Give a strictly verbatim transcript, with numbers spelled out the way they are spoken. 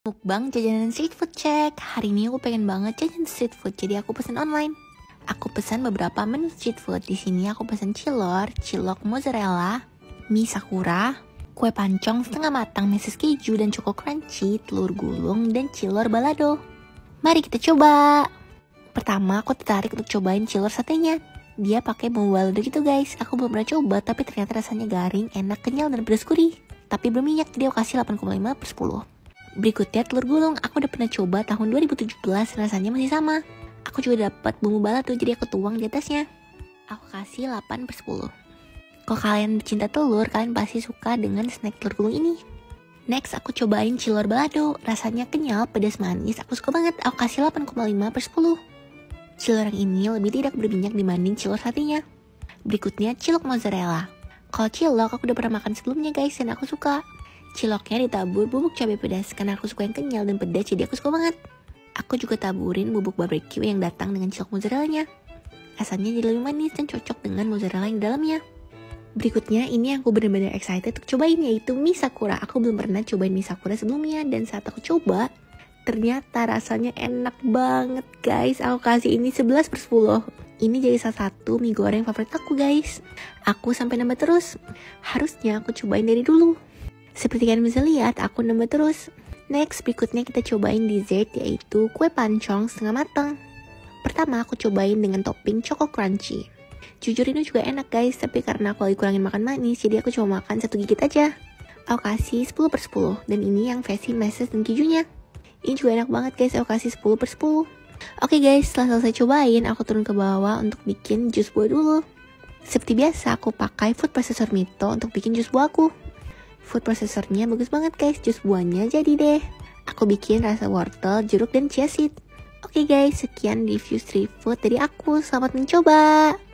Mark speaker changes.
Speaker 1: Mukbang jajanan street food check. Hari ini aku pengen banget jajan street food, jadi aku pesen online. Aku pesan beberapa menu street food. Di sini aku pesan cilor, cilok mozzarella, mie sakura, kue pancong setengah matang meses keju dan choco crunchy, telur gulung, dan cilor balado. Mari kita coba. Pertama aku tertarik untuk cobain cilor satenya. Dia pakai bumbu balado gitu guys. Aku belum pernah coba, tapi ternyata rasanya garing, enak, kenyal, dan pedas gurih. Tapi berminyak, jadi aku kasih delapan koma lima per sepuluh. Berikutnya telur gulung, aku udah pernah coba tahun dua ribu tujuh belas, rasanya masih sama. Aku juga dapat bumbu balado, jadi aku tuang di atasnya. Aku kasih delapan per sepuluh. Kalau kalian cinta telur, kalian pasti suka dengan snack telur gulung ini. Next, aku cobain cilor balado. Rasanya kenyal, pedas manis, aku suka banget. Aku kasih delapan koma lima per sepuluh. Cilor yang ini lebih tidak berminyak dibanding cilor satenya. Berikutnya cilok mozzarella. Kalau cilok, aku udah pernah makan sebelumnya guys, dan aku suka. Ciloknya ditabur bubuk cabai pedas karena aku suka yang kenyal dan pedas, jadi aku suka banget. Aku juga taburin bubuk barbecue yang datang dengan cilok mozzarellanya. Rasanya jadi lebih manis dan cocok dengan mozzarella yang di dalamnya. Berikutnya ini yang aku benar-benar excited untuk cobain, yaitu mie sakura. Aku belum pernah cobain mie sakura sebelumnya, dan saat aku coba ternyata rasanya enak banget guys. Aku kasih ini sebelas per sepuluh. Ini jadi salah satu mie goreng favorit aku guys. Aku sampai nambah terus. Harusnya aku cobain dari dulu. Seperti kalian bisa lihat, aku nambah terus. Next, berikutnya kita cobain dessert, yaitu kue pancong setengah matang. Pertama, aku cobain dengan topping choco crunchy. Jujur ini juga enak guys, tapi karena aku lagi kurangin makan manis, jadi aku cuma makan satu gigit aja. Aku kasih sepuluh per sepuluh, dan ini yang versi meses dan kejunya. Ini juga enak banget guys, aku kasih sepuluh per sepuluh. Oke guys, setelah selesai cobain, aku turun ke bawah untuk bikin jus buah dulu. Seperti biasa, aku pakai food processor Mito untuk bikin jus buah aku. Food processornya bagus banget guys, jus buahnya jadi deh. Aku bikin rasa wortel, jeruk, dan chia seed. Oke guys, sekian review street food dari aku. Selamat mencoba.